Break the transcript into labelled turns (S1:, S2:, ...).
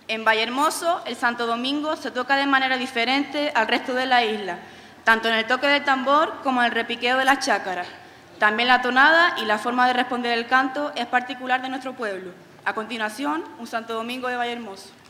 S1: En Vallehermoso, el Santo Domingo se toca de manera diferente al resto de la isla, tanto en el toque del tambor como en el repiqueo de las chácaras. También la tonada y la forma de responder el canto es particular de nuestro pueblo. A continuación, un Santo Domingo de Vallehermoso.